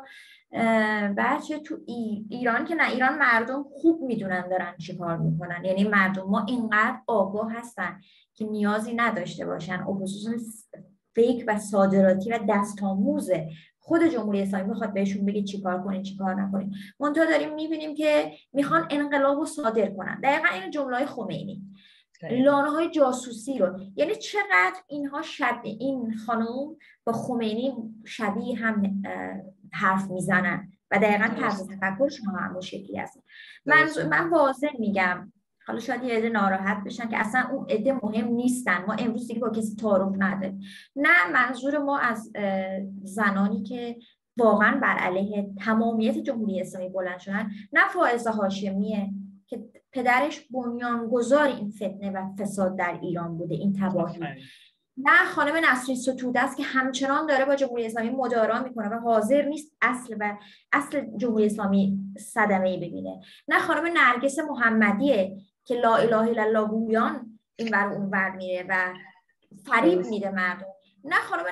و چه تو ایران، که نه ایران مردم خوب میدونن دارن چی کار میکنن. یعنی مردم ما اینقدر آگاه هستن که نیازی نداشته باشن اپوزیسیون فیک و صادراتی و دستآموز خود جمهوری اسلامی بخواد بهشون بگه چی کار کنین چی کار نکنین. منتها داریم میبینیم که میخوان انقلاب رو صادر کنن. دقیقا این جمله خمینی، لانه های جاسوسی رو، یعنی چقدر اینها این خانم با خمینی شبیه هم حرف میزنن و دقیقا طرز تفکرشون هم شکلی هست. من واضح میگم، حالا شاید یه عده ناراحت بشن که اصلا اون عده مهم نیستن، ما امروز دیگه با کسی تعارف نداریم. نه، منظور ما از زنانی که واقعا بر علیه تمامیت جمهوری اسلامی بلند شدن، نه فائزه هاشمیه که پدرش بنیانگذار این فتنه و فساد در ایران بوده، این تباهی، نه خانم نسرین ستوده است که همچنان داره با جمهوری اسلامی مدارا میکنه و حاضر نیست اصل جمهوری اسلامی صدمه‌ای ببینه. نه خانم نرگس محمدیه که لا اله الا الله گویان این ور اون ور میره و فریب میده مردم. نه خانم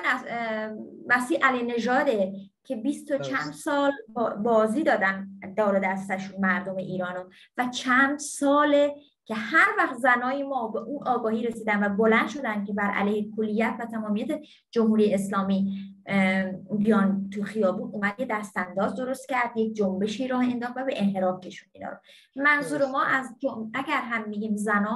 مسیح علی نژاده که 20 و چند سال بازی دادن دار دستشون مردم ایرانو و چند ساله که هر وقت زنای ما به اون آگاهی رسیدن و بلند شدن که بر علیه کلیت و تمامیت جمهوری اسلامی بیان تو خیابون، اومد یه دستانداز درست کرد، یک جنبشی راه انداخت و به انحراف کشوند اینا رو. منظور ما از اگر هم میگیم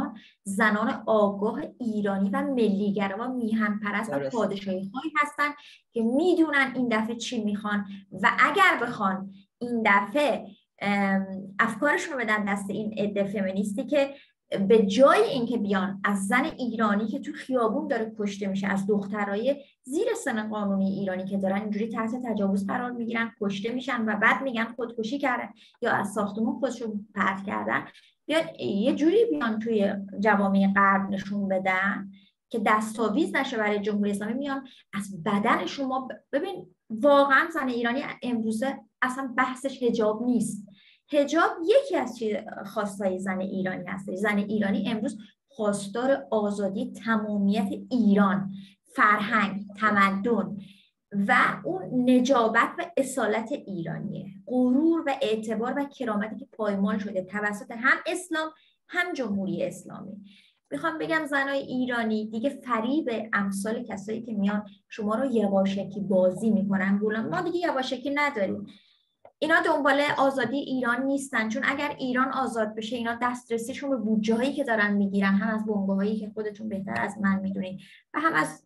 زنان آگاه ایرانی و ملیگرا و میهن پرست و پادشاهی خواهی هستن که میدونن این دفعه چی میخوان و اگر بخوان این دفعه افکارشون رو بدن دست این عده فمینیستی که به جای اینکه بیان از زن ایرانی که تو خیابون داره کشته میشه، از دخترای زیر سن قانونی ایرانی که دارن اینجوری تحت تجاوز قرار میگیرن، کشته میشن و بعد میگن خودکشی کردن یا از ساختمون خودشون پرت کردن، بیان یه جوری بیان توی جوامع غرب نشون بدن که دستاویز نشه برای جمهوری اسلامی. میان از بدن شما ببین، واقعا زن ایرانی امروزه اصلا بحثش حجاب نیست. حجاب یکی از خواستای زن ایرانی هست. زن ایرانی امروز خواستار آزادی تمامیت ایران، فرهنگ، تمدن و اون نجابت و اصالت ایرانیه، غرور و اعتبار و کرامتی که پایمال شده توسط هم اسلام هم جمهوری اسلامی. میخوام بگم زنای ایرانی دیگه فریب امثال کسایی که میان شما رو یواشکی بازی میکنن گولن، ما دیگه یواشکی نداریم. اینا دنبال آزادی ایران نیستن، چون اگر ایران آزاد بشه اینا دسترسیشون به بودجه‌هایی که دارن میگیرن، هم از بنگاهایی که خودتون بهتر از من میدونید و هم از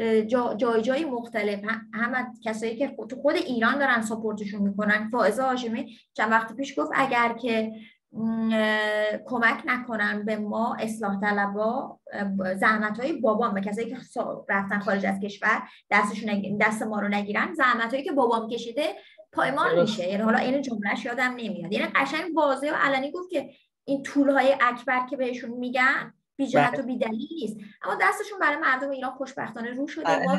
جای مختلف، هم از کسایی که تو خود ایران دارن ساپورتشون میکنن. فائزه هاشمی چند وقت پیش گفت اگر که کمک نکنن به ما اصلاح طلبا، زحمت‌های بابام به کسایی که رفتن خارج از کشور دست ما رو نگیرن، زحمت‌هایی که بابام کشیده پایمال میشه. یعنی حالا این جملهش یادم نمیاد، یعنی قشنگ واضح و علنی گفت که این طولهای اکبر که بهشون میگن بی جهت و بی دلیل نیست، اما دستشون برای مردم ایران خوشبختانه رو شده. ما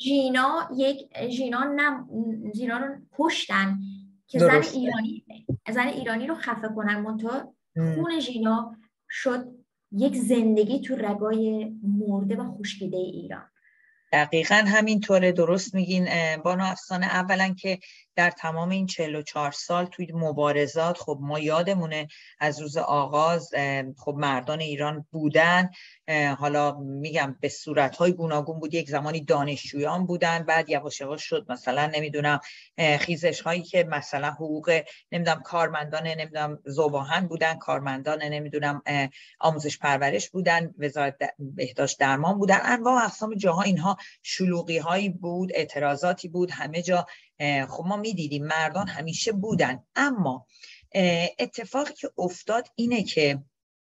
ژینا رو کشتن که زن ایرانی رو خفه کنن، منتها خون ژینا شد یک زندگی تو رگای مرده و خشکیده ایران. دقیقاً همینطوره، درست میگین بانو افسانه. اولا که در تمام این 44 سال توی مبارزات خب ما یادمونه از روز آغاز خب مردان ایران بودن، حالا میگم به صورتهای گوناگون بود. یک زمانی دانشجویان بودن، بعد یواش یواش شد مثلا نمیدونم خیزش هایی که مثلا حقوق نمیدونم کارمندان نمیدونم ذوباهن بودن، کارمندان نمیدونم آموزش پرورش بودن، وزارت بهداشت درمان بودن، انواع اقسام جاها اینها شلوغی هایی بود، اعتراضاتی بود همه جا. خب ما میدیدیم مردان همیشه بودن، اما اتفاقی که افتاد اینه که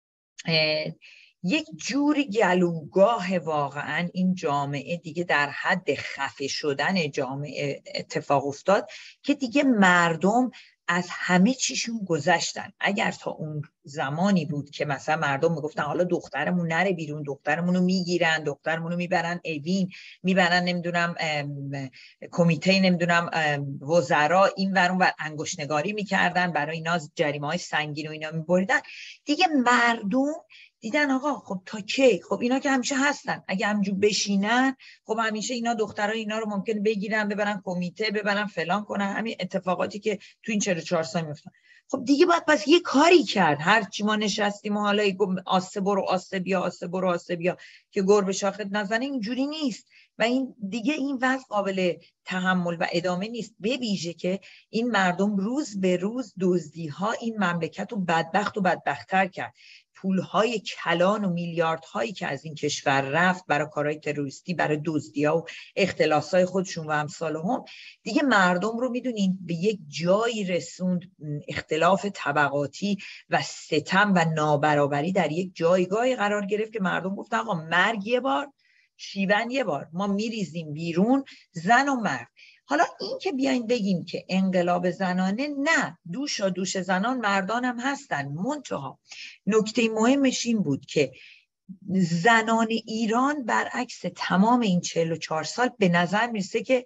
یک جوری گلوگاه واقعا این جامعه دیگه در حد خفه شدن جامعه اتفاق افتاد که دیگه مردم از همه چیشون گذشتن. اگر تا اون زمانی بود که مثلا مردم میگفتن حالا دخترمون نره بیرون، دخترمونو میگیرن، دخترمونو میبرن اوین، میبرن نمیدونم کمیته نمیدونم وزرا این ورون و انگشتنگاری میکردن، برای اینا جریمه‌های سنگین و اینا میبریدن، دیگه مردم دیدن آقا خب تا کی؟ خب اینا که همیشه هستن، اگه همجور بشینن خب همیشه اینا دخترها اینا رو ممکنه بگیرن ببرن کمیته، ببرن فلان کنن، همین اتفاقاتی که تو این 44 سال میفتن. خب دیگه باید پس یه کاری کرد. هر چی ما نشستیم و حالا آسه برو آسه بیا، آسه برو آسه بیا که گربه شاخت نزنه، اینجوری نیست و این دیگه این وضع قابل تحمل و ادامه نیست. به ویژه که این مردم روز به روز دزدی‌ها این مملکت رو بدبخت و بدبخت‌تر کرد. پولهای کلان و میلیاردهایی که از این کشور رفت برای کارهای تروریستی، برای دزدی‌ها و اختلاسای خودشون و امثالهم، دیگه مردم رو میدونین به یک جایی رسوند، اختلاف طبقاتی و ستم و نابرابری در یک جایگاهی قرار گرفت که مردم گفتن آقا مرگ یه بار، شیون یه بار، ما میریزیم بیرون زن و مرد. حالا این که بیاین بگیم که انقلاب زنانه، نه، دوش زنان مردان هم هستن، منتها نکته مهمش این بود که زنان ایران برعکس تمام این 44 سال به نظر میرسه که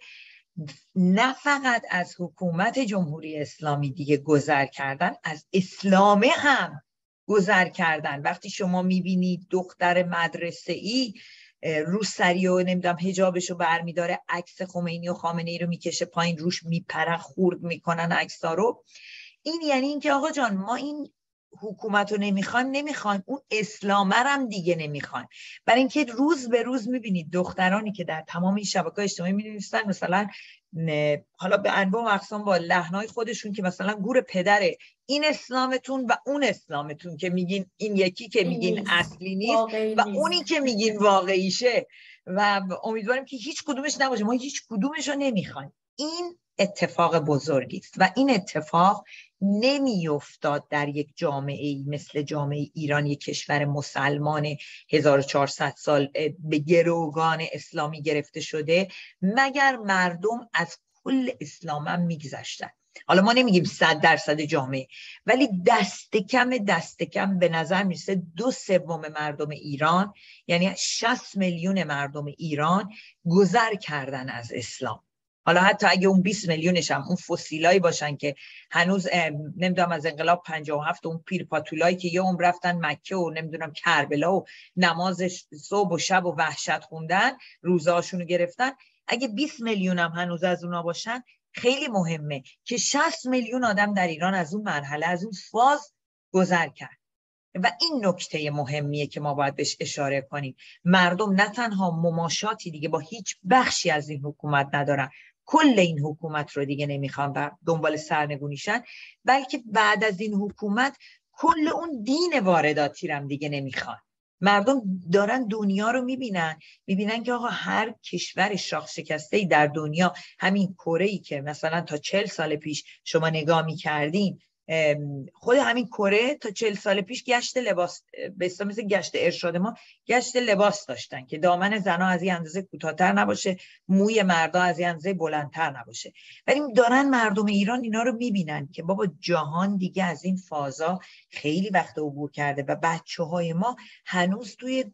نه فقط از حکومت جمهوری اسلامی دیگه گذر کردن، از اسلام هم گذر کردن. وقتی شما میبینید دختر مدرسه‌ای روسری و نمیدونم حجابشو برمیداره، عکس خمینی و خامنه‌ای رو میکشه پایین، روش میپرن، خورد میکنن عکس‌ها رو، این یعنی اینکه آقا جان ما این حکومت رو نمیخوایم، اون اسلام هم دیگه نمیخوایم. برای اینکه روز به روز میبینید دخترانی که در تمام این شبکه‌های اجتماعی می‌نویسن مثلا حالا به انواع و اقسام با لحن‌های خودشون که مثلا گور پدره، این اسلامتون و اون اسلامتون، که میگین این یکی که میگین اصلی نیست و اونی که میگین واقعیشه، و امیدواریم که هیچ کدومش نباشه، ما هیچ کدومش رو نمیخوایم. این اتفاق بزرگی است و این اتفاق نمیافتاد در یک جامعه‌ای مثل جامعه ایران، یک کشور مسلمان 1400 سال به گروگان اسلامی گرفته شده، مگر مردم از کل اسلام هم میگذشتن. حالا ما نمیگیم 100% جامعه، ولی دست کم به نظر میرسه 2/3 مردم ایران، یعنی 60 میلیون مردم ایران گذر کردن از اسلام. حالا حتی اگه اون 20 میلیونش هم اون فسیلایی باشن که هنوز نمیدونم از انقلاب 57 اون پیرپاتولایی که یه عمر رفتن مکه و نمیدونم کربلا و نماز صبح و شب و وحشت خوندن، روزهاشونو گرفتن، اگه 20 میلیون هم هنوز از اونا باشن، خیلی مهمه که 60 میلیون آدم در ایران از اون مرحله، از اون فاز گذر کرد. و این نکته مهمیه که ما باید بهش اشاره کنیم. مردم نه تنها مماشاتی دیگه با هیچ بخشی از این حکومت ندارن، کل این حکومت رو دیگه نمیخوان و دنبال سرنگونیشن، بلکه بعد از این حکومت کل اون دین وارداتی رو هم دیگه نمیخوان. مردم دارن دنیا رو میبینن که آقا هر کشور شاخ شکسته‌ای در دنیا، همین کره‌ای که مثلا تا 40 سال پیش شما نگاه میکردین، خود همین کره تا 40 سال پیش گشت لباس، به اصطلاح مثل گشت ارشاد ما گشت لباس داشتن که دامن زنا از این اندازه کوتاه‌تر نباشه، موی مردا از این اندازه بلندتر نباشه. ولی دارن مردم ایران اینا رو میبینن که بابا جهان دیگه از این فازا خیلی وقت عبور کرده و بچه‌های ما هنوز توی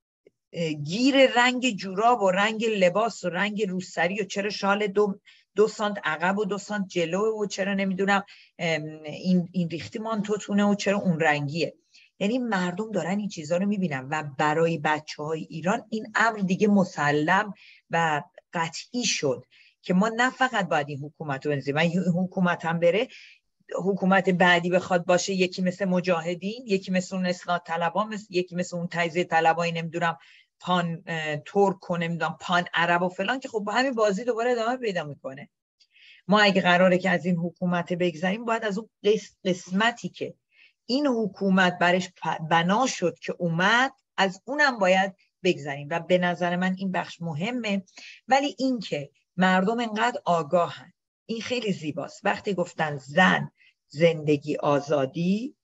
گیر رنگ جوراب و رنگ لباس و رنگ روسری و چرا شال 2 سانت عقب و 2 سانت جلو و چرا نمیدونم این ریختی مانتوتونه و چرا اون رنگیه. یعنی مردم دارن این چیزها رو میبینن و برای بچه‌های ایران این امر دیگه مسلم و قطعی شد که ما نه فقط باید این حکومت رو بنزیم، این حکومت هم بره، حکومت بعدی بخواد باشه یکی مثل مجاهدین، یکی مثل اون اصلاح طلبان، یکی مثل اون تجزیه طلبای نمیدونم پان ترک و نمیدونم پان عرب و فلان، که خب با همین بازی دوباره ادامه پیدا میکنه. ما اگه قراره که از این حکومت بگذریم، باید از اون قسمتی که این حکومت برش بنا شد که اومد، از اونم باید بگذریم و به نظر من این بخش مهمه. ولی این که مردم انقدر آگاهن، این خیلی زیباست. وقتی گفتن زن، زندگی، آزادی،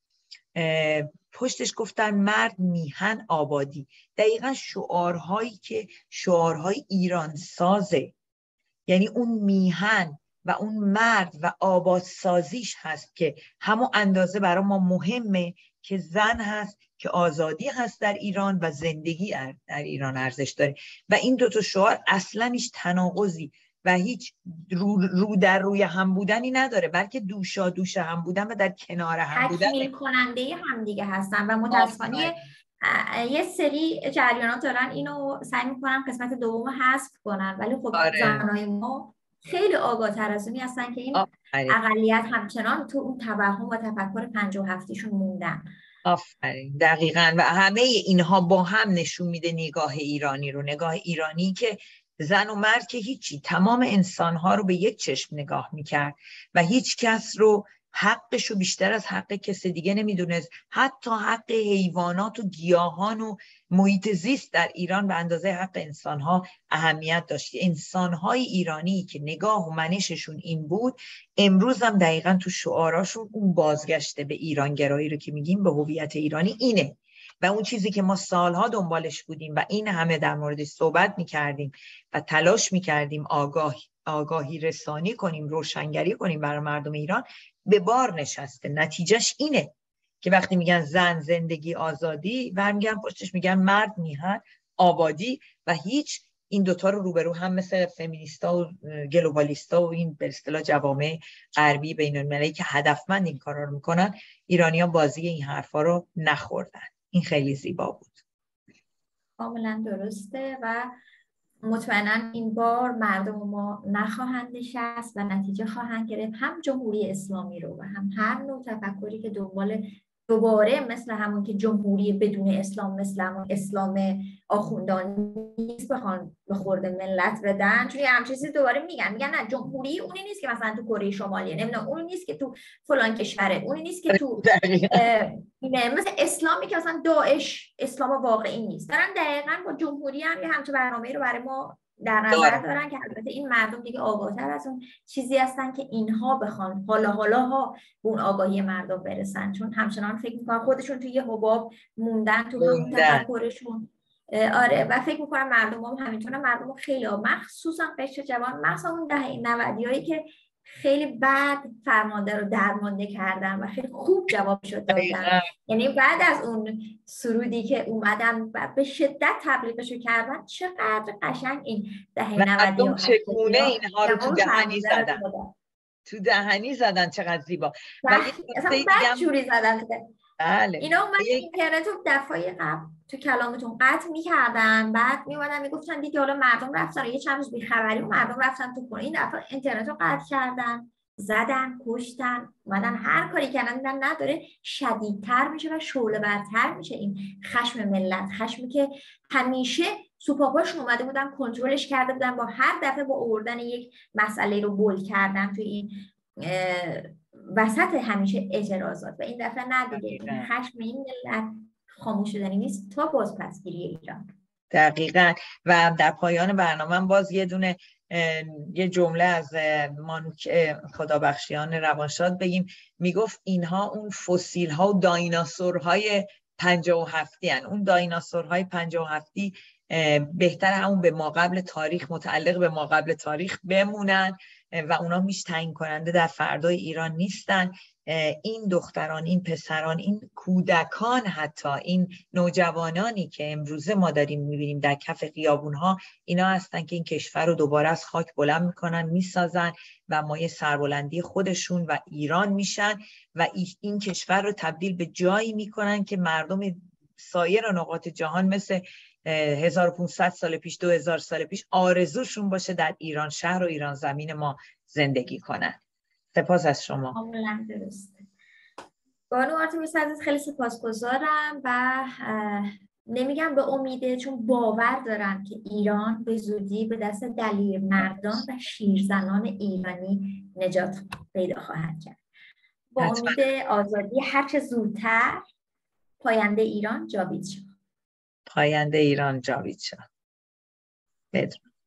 پشتش گفتن مرد، میهن، آبادی. دقیقا شعارهایی که شعارهای ایران سازه، یعنی اون میهن و اون مرد و آبادسازیش هست که همون اندازه برای ما مهمه که زن هست، که آزادی هست در ایران و زندگی در ایران ارزش داره. و این دوتا شعار اصلا هیچ تناقضی و هیچ رو در روی هم بودنی نداره، بلکه دوشا دوش هم بودن و در کنار هم بودن، تکمیل کننده هم دیگه هستن. و متاسفانه یه سری جریانات دارن اینو سعی میکنن قسمت دوم حذف کنن، ولی خب زنای ما خیلی آگاه‌تر از اونی هستن که این اقلیت همچنان تو اون توهم و تفکر 57شون موندن. آفرین، دقیقاً. و همه اینها با هم نشون میده نگاه ایرانی رو، نگاه ایرانی که زن و مرد که هیچی، تمام انسانها رو به یک چشم نگاه میکرد و هیچ کس رو حقش رو بیشتر از حق کس دیگه نمیدونست. حتی حق حیوانات و گیاهان و محیط زیست در ایران به اندازه حق انسانها اهمیت داشت. انسانهای ایرانی که نگاه و منششون این بود، امروز هم دقیقاً تو شعاراشون اون بازگشته به ایرانگرایی رو که میگیم، به هویت ایرانی اینه. و اون چیزی که ما سالها دنبالش بودیم و این همه در موردش صحبت میکردیم و تلاش میکردیم آگاهی رسانی کنیم، روشنگری کنیم برای مردم ایران، به بار نشسته. نتیجهش اینه که وقتی میگن زن، زندگی، آزادی، برمیگردن پشتش میگن مرد، میهن، آبادی، و هیچ این دوتا رو روبرو هم مثل فمینیستا و گلوبالیستا و این به اصطلاح جوامع غربی بین المللی که هدفمند این کارا رو میکنن، ایرانیان بازی این حرفا رو نخوردن. این خیلی زیبا بود. کاملا درسته و مطمئنا این بار مردم ما نخواهند نشست و نتیجه خواهند گرفت، هم جمهوری اسلامی رو و هم هر نوع تفکری که دوباره مثل همون که جمهوری بدون اسلام، مثل همون اسلام آخوندان نیست بخوان به خورد ملت بدن، چون یه همچین چیزی دوباره میگن نه جمهوری اونی نیست که مثلا تو کره شمالیه، نمیدونم اونی نیست که تو فلان کشوره، اونی نیست که تو مثل اسلامی که مثلا داعش اسلام واقعی نیست. دارن دقیقاً با جمهوری هم یه همچین برنامه‌ای رو برای ما در نظر دارن که البته این مردم دیگه آگاه‌تر از اون چیزی هستن که اینها بخوان حالا به اون آگاهی مردم برسن، چون همچنان فکر میکنن خودشون توی یه حباب موندن تو همون تفکرشون. آره، و فکر میکنم مردم هم همینطوره. مردم خیلی مخصوصا قشر جوان، مخصوصا اون دهه 90 که خیلی بد فرمانده رو درمانده کردن و خیلی خوب جوابشو دادن. یعنی بعد از اون سرودی که اومدن و به شدت تبلیغشو کردن، چقدر قشنگ این دهه 90 و 80 چگونه اینها رو تو دهنی زدن، تو دهنی زدن، چقدر زیبا. و اصلا بد جوری زدن. بله. اینا اومد اینترنت رو دفعه قبل تو کلامتون قطع می‌کردن، بعد میومدن میگفتن دیگه حالا مردم رفتن یه چند روز بی‌خبری و مردم رفتن تو خونه، این دفعه اینترنت رو قطع کردن، زدن، کشتن، اومدن هر کاری کردن، دیدن نداره شدیدتر میشه و شعله‌ورتر میشه این خشم ملت، خشمی که همیشه سوپاپاشون اومده بودن کنترلش کرده بودن، با هر دفعه با آوردن یک مسئله رو بول کردن توی این وسط همیشه اعتراضات، و این دفعه نه دیگه، این خشم این ملت خاموش شدنی نیست تا بازپسگیری ایران. دقیقاً. و در پایان برنامه باز یه جمله از مانوک خدابخشیان روانشاد بگیم. میگفت اینها اون فسیل ها و دایناسورهای 57 هن. اون دایناسورهای 57 بهتر همون به ما قبل تاریخ، متعلق به ما قبل تاریخ بمونن و اونا میش تعیین کننده در فردای ایران نیستن. این دختران، این پسران، این کودکان، حتی این نوجوانانی که امروزه ما داریم میبینیم در کف خیابونها، اینا هستن که این کشور رو دوباره از خاک بلند میکنن، میسازن و مایه سربلندی خودشون و ایران میشن و این کشور رو تبدیل به جایی میکنن که مردم سایر نقاط جهان مثل 1500 سال پیش، 2000 سال پیش آرزوشون باشه در ایران شهر و ایران زمین ما زندگی کنن. سپاس از شما. کاملا درسته. بانو آرتمیس عزیز خیلی سپاسگزارم و نمیگم به امیده، چون باور دارم که ایران به زودی به دست دلیر مردان و شیرزنان ایرانی نجات پیدا خواهد کرد. با امید آزادی هرچه زودتر. پاینده ایران جاوید شد. پاینده ایران جاوید شد. بدرود.